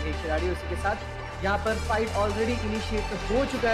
एक खिलाड़ी उसी के साथ। यहाँ पर फाइट ऑलरेडी इनिशिएट हो चुका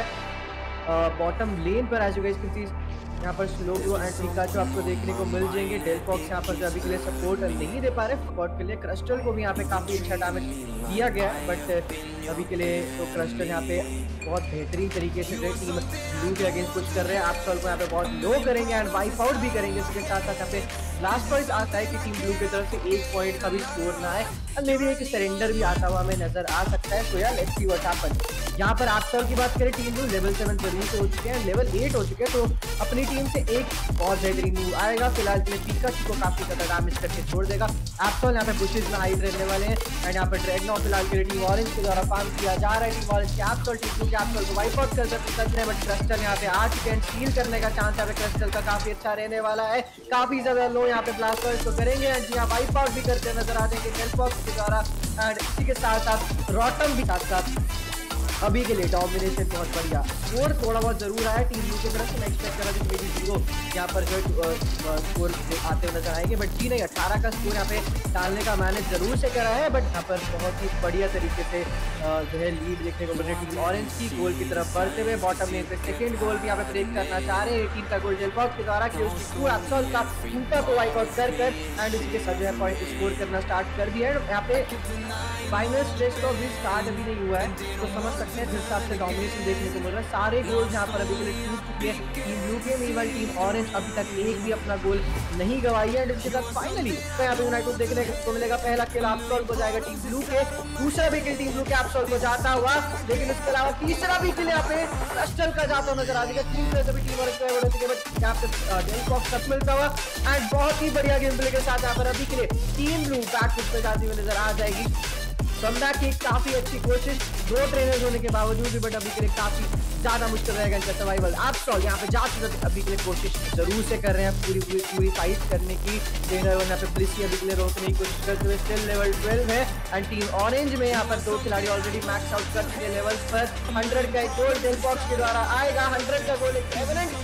है बॉटम लेन पर। As you guys can see यहाँ पर स्लोगो एंड पिकाचू आपको देखने को मिल जाएंगे। डेल फॉक्स यहाँ पर जो अभी के लिए सपोर्ट नहीं दे पा रहे सपोर्ट के लिए। क्रिस्टल को भी यहाँ पे काफी अच्छा डैमेज दिया गया है, बट अभी के लिए तो क्रिस्टल यहाँ पे बहुत बेहतरीन तरीके से टीम ब्लू के अगेंस्ट कुछ कर रहे हैं। आपसॉल को यहाँ पे बहुत लो करेंगे एंड वाइप आउट भी करेंगे। इसके साथ साथ यहाँ पे लास्ट पॉइंट आता है कि टीम ब्लू की तरफ से 1 पॉइंट का भी स्कोर ना आए और मे भी एक सरेंडर भी आता हुआ हमें नजर आ सकता है। सो यार लेट्स सी व्हाट हैपेंस। यहाँ पर आपसॉल की बात करें, टीम ब्लू लेवल 7 जरूर से हो चुके हैं, लेवल 8 हो चुके हैं, तो अपनी टीम से एक बहुत बेहतरीन मूव आएगा। फिलहाल के लिए पिकाचू को काफी ज्यादा डैमेज करके छोड़ देगा। आपसॉल यहाँ पे बुशेस में हाइड रहने वाले हैं एंड यहाँ पर ड्रैगनॉ फिलहाल के लिए टीम ऑरेंज के द्वारा फार्म किया जा रहा है। टीम ऑरेंज के आपसॉल टीम ब्लू के आपसॉल को वाइप आउट कर सकते हैं, बट क्रिस्टल यहाँ पे आ चुके हैं। स्टील करने का चांस यहाँ पे क्रिस्टल का काफी अच्छा रहने वाला है। काफी ज्यादा लो यहाँ पे ब्लास्टर्स तो करेंगे एंड यहाँ वाइप आउट भी करते नजर आ जाएंगे डेल फॉक्स के द्वारा। एंड इसी के साथ साथ रॉटम भी साथ साथ अभी के लिए डोमिनेशन बहुत बढ़िया। स्कोर थोड़ा बहुत जरूर आया टीम ब्लू की तरफ से। मैं एक्सपेक्ट कर रहा था कि 0 यहाँ पर जो स्कोर आते हुए नजर आएंगे, बट जी नहीं, 18 का स्कोर यहाँ पे डालने का मैनेज जरूर से करा है, बट यहाँ पर बहुत ही बढ़िया तरीके से जो है लीड देखने को मिल रही है टीम ऑरेंज की। गोल की तरफ बढ़ते हुए बॉटम लेन पे सेकंड गोल भी यहाँ पे ब्रेक करना चाह रहे हैं। टीम का गोल डेल फॉक्स के द्वारा कि उसकी एब्सॉल्यूट का ऊपर को वाइप आउट कर एंड इसके साथ जो है पॉइंट स्कोर करना स्टार्ट कर दिया है। यहाँ पे फाइनल स्ट्रेच तो अभी स्टार्ट अभी नहीं हुआ है, तो समझ सकते हैं जिस हिसाब से डोमिनेशन देखने को मिल रहा है। सारे गोल यहाँ पर अभी के लिए टूट चुके हैं टीम ब्लू के। मीनवाइल टीम ऑरेंज अभी तक एक भी अपना गोल नहीं गवाई है एंड इसके साथ फाइनली तो यहाँ पे यूनाइटेड देखने को मिलेगा। पहला किल आपसॉल को जाएगा टीम ब्लू के, दूसरा भी किल टीम ब्लू के आपसॉल को जाता हुआ, लेकिन इसके अलावा तीसरा भी किल यहाँ पे क्रिस्टल का जाता हुआ नजर आ जाएगा। तीन प्लेयर अभी टीम ऑरेंज का, बट यहाँ पे डेल फॉक्स तक मिलता हुआ एंड बहुत ही बढ़िया गेम प्ले के साथ यहाँ पर अभी के लिए टीम ब्लू बैक पे जाती हुई नजर आ जाएगी। कमबैक की काफी अच्छी कोशिश 2 ट्रेनर्स होने के बावजूद भी, बट अभी के लिए काफी ज्यादा मुश्किल रहेगा इनका सर्वाइवल। आपसॉल यहाँ पे जाते अभी के लिए कोशिश जरूर से कर रहे हैं पूरी फाइट करने की। ट्रेनर यहाँ पे ब्लिसी अभी के लिए रोकने की कोशिश करते हुए स्टिल लेवल 12 है एंड टीम ऑरेंज में यहाँ पर 2 खिलाड़ी ऑलरेडी मैक्स आउट कर चुके लेवल पर। 100 का एक गोल डेल फॉक्स के द्वारा आएगा, 100 का गोल एक रेवेनेंट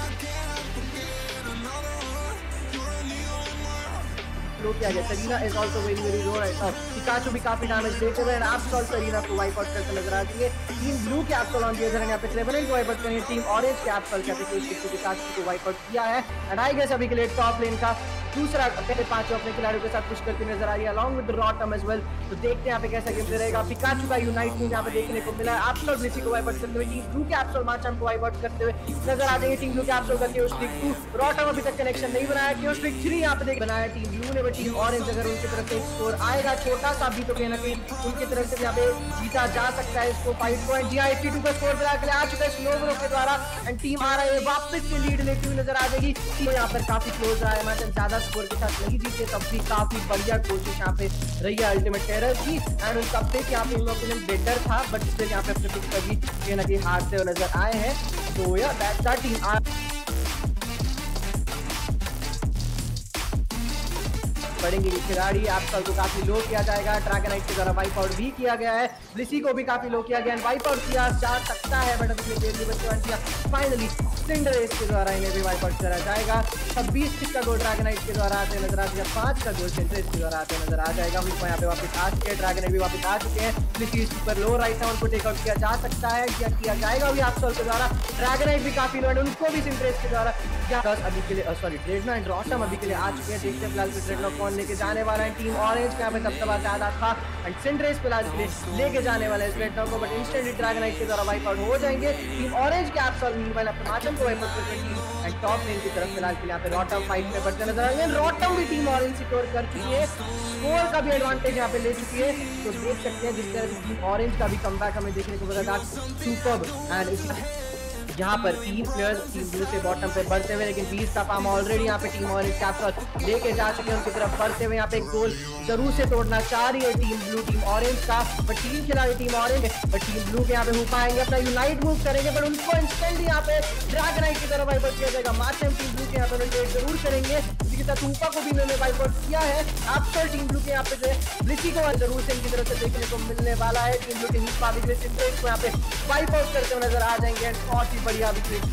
किया गया। Sarina is also very very low right now. Pikachu भी काफी डैमेज देते हुए आपसॉल सरीना को वाइप आउट करते नजर आ जाएंगे। टीम ब्लू के आपसॉल ऑन दिया यहाँ पे ट्रेवलेंट को वाइप आउट करेंगे। टीम ऑरेंज के आपसॉल के पिकाचू को वाइप आउट किया है एंड आई गेस अभी के लिए टॉप लेन का दूसरा पहले 5 अपने खिलाड़ियों के साथ पुश करती नजर आ रही है अलॉन्ग विद रॉटम एज वेल। तो देखते हैं यहाँ पे कैसा गेम रहेगा। पिकाचू का यूनाइट मूव यहाँ पे देखने को मिला है। आपसॉल ब्लिसी को वाइप आउट करते हुए, टीम ब्लू के आपसॉल मार्चम को वाइप आउट करते हुए नजर आ जाएंगे। टीम ब्लू के आपसॉल का केओस ट्रिक 2 रॉटम अभी तक कनेक्शन नहीं बनाया, केओस ट्रिक 3 यहाँ पे देख बनाया टीम ब्लू ने, बट टीम ऑरेंज अगर उनकी तरफ से एक स्कोर आएगा छोटा सा भी तो कहीं ना कहीं उनकी तरफ से यहाँ पे जीता जा सकता है इसको। 5 पॉइंट जी 82 का स्कोर मिला के लिए आ चुका है स्लो ग्रुप के द्वारा एंड टीम आ रहा है वापस से लीड लेती हुई नजर आ जाएगी। टीम यहाँ पर काफी क्लोज रहा है, मैच ज्यादा स्कोर के साथ नहीं जीते, तब भी काफी बढ़िया कोशिश यहाँ पे रही है अल्टीमेट टेरर की एंड उनका पिक यहाँ पे ओपिनियन बेटर था, बट स्टिल यहाँ पे अपने पिक पर भी कहीं ना कहीं हारते हुए नजर आए हैं। तो यार दैट्स द टीम पड़ेंगे खिलाड़ी। आपसॉल को काफी लो किया जाएगा, ड्रैगनाइट के द्वारा वाइप आउट भी किया गया है। ब्लिसी को भी काफी लो किया गया, वाइप आउट किया जा सकता है, बट अभी फाइनली सिंडरेस के द्वारा इन्हें भी वाइप आउट करा जाएगा। 26 का गोल ड्रैगनाइट के द्वारा आते नजर आ जाएगा, 5 का गोल सिंडरेस के द्वारा आते नजर आ जाएगा। यहाँ पे वापस आ चुके हैं, ड्रैगनाइट भी वापस आ चुके हैं। ब्लिसी सुपर लो राइट है, उनको टेकआउट किया जा सकता है, किया जाएगा अभी आपसॉल के द्वारा। ड्रैगनाइट भी काफी लो है, उनको भी सिंडरेस के द्वारा अभी के लिए सॉरी ड्रेडनॉ एंड रॉटम अभी के लिए आ चुके हैं। देखते हैं फिलहाल ड्रेडनॉ कौन लेके जाने वाला है। टीम ऑरेंज का यहाँ पे दबदबा ज्यादा था एंड सिंडरेस फिलहाल के लिए लेके जाने वाला है ड्रेडनॉ को, बट इंस्टेंटली ड्रैगनाइट के द्वारा वाइप आउट हो जाएंगे। टीम ऑरेंज के आपसॉल मीनवाइल अपने माचम को वाइप आउट करके टीम एंड टॉप लेन की तरफ फिलहाल के लिए यहाँ पे रॉटम फाइट में बढ़ते नजर आएंगे। रॉटम भी टीम ऑरेंज सिक्योर कर चुकी है, स्कोर का भी एडवांटेज यहाँ पे ले चुकी है। तो देख सकते हैं जिस तरह से टीम ऑरेंज का भी कमबैक हमें देखने को मिला था सुपर्ब एंड यहाँ पर 3 प्लेयर्स टीम ब्लू से बॉटम पे बढ़ते हुए, लेकिन 20 का फार्म ऑलरेडी यहाँ पे टीम ऑरेंज कैप्चर लेके जा चुके हैं उनकी तरफ बढ़ते हुए। यहाँ पे एक गोल जरूर से तोड़ना चाह रही है टीम ब्लू टीम ऑरेंज का, बट 3 खिलाड़ी team orange but team blue के यहाँ पे हो पाएंगे, अपना यूनाइट मूव करेंगे, बट उनको इंस्टेंटली यहाँ पे ड्रैगनाइट की तरफ वाइप आउट किया जाएगा। मार्चम टीम ब्लू के यहाँ पे रोटेट जरूर करेंगे, इसी के साथ ऊपा को भी इन्होंने वाइप आउट किया है। आपसॉल टीम ब्लू के यहाँ पे जो है ब्लिसी को जरूर से इनकी तरफ से देखने को मिलने वाला है। टीम ब्लू के हिस्सा को यहाँ पे वाइप आउट करते हुए नजर आ जाएंगे, बहुत ही बढ़िया विकेट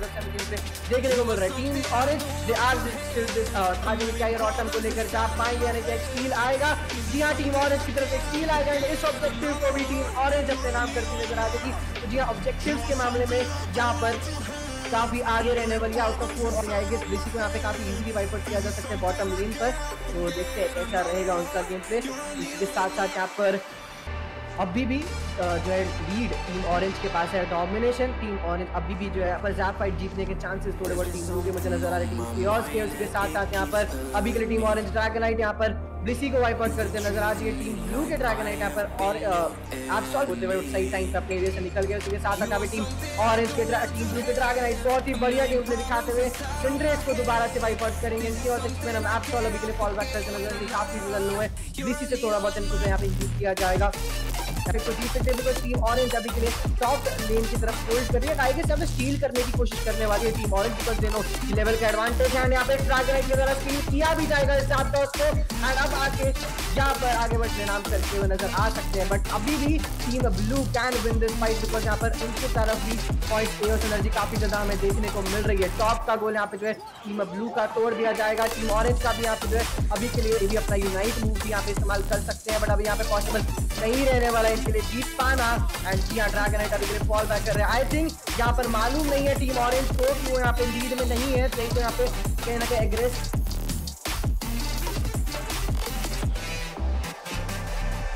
तरफ से हमें देखने को मिल रहा है। टीम ऑरेंज दे आर आगे में क्या ये रॉटम को लेकर जा पाएंगे, यानी कि एक स्टील आएगा। जी हाँ, टीम ऑरेंज की तरफ एक स्टील आएगा। इस ऑब्जेक्टिव को भी टीम ऑरेंज अपने नाम करती नजर आ जाएगी। तो जी हाँ, ऑब्जेक्टिव्स के मामले में यहाँ पर काफी आगे रहने वाली आउट ऑफ 4 आएगी। इसी को यहाँ पे काफी इजीली वाइप आउट किया जा सकता है बॉटम लेन पर। तो देखते हैं कैसा रहेगा उनका गेम प्ले। इसके साथ साथ यहाँ पर अभी भी जो है लीड टीम ऑरेंज के पास है, डोमिनेशन टीम ऑरेंज अभी भी जो है पर ज़्यादा फाइट जीतने के चांसेस थोड़े बहुत टीम ब्लू के मुझे नजर आ रहे हैं। टीम केओस के उसके साथ साथ यहाँ पर अभी के लिए टीम ऑरेंज ड्रैगनाइट यहाँ पर ब्लिसी को वाइप आउट करते नजर आ रही है। टीम ब्लू के ड्रैगनाइट यहाँ पर और एब्सॉल्व होते हुए सही टाइम पे अपने एरिया से निकल गए। उसके साथ साथ अभी टीम ऑरेंज के टीम ब्लू के ड्रैगनाइट बहुत ही बढ़िया गेम प्ले दिखाते हुए सिंड्रेस को दोबारा से वाइप आउट करेंगे। इनकी और में हम एब्सॉल्व अभी के लिए फॉल बैक करते नजर काफी लो है। ब्लिसी से थोड़ा बहुत इनको यहाँ पे यूज किया जाएगा। टीम ऑरेंज अभी के लिए टॉप लेन की तरफ होल्ड कर रही है। आई गेस यहाँ स्टील करने की कोशिश करने वाली है टीम ऑरेंज, बिकॉज दोनों लेवल का एडवांटेज है। यहाँ पे ड्रैगनाइट की तरफ स्टील किया भी जाएगा इस को, एंड अब आके यहाँ पर आगे बढ़ने नाम करते हुए नजर आ सकते हैं। बट अभी भी team blue can win this fight, because यहाँ पर इनकी तरफ भी पॉइंट एओस एनर्जी काफी ज्यादा हमें देखने को मिल रही है। टॉप का गोल यहाँ पे जो है टीम ब्लू का तोड़ दिया जाएगा। टीम ऑरेंज का भी यहाँ पे जो है अभी के लिए भी अपना यूनाइट मूव भी यहाँ पे इस्तेमाल कर सकते हैं, बट अभी यहाँ पे पॉसिबल नहीं रहने वाला है इनके लिए जीत पाना। एंड जी हाँ, ड्रैगनाइट अभी के लिए फॉल बैक कर रहे हैं। आई थिंक यहाँ पर मालूम नहीं है टीम ऑरेंज को कि वो यहाँ पे लीड में नहीं है, नहीं तो यहाँ पे कहीं ना कहीं एग्रेस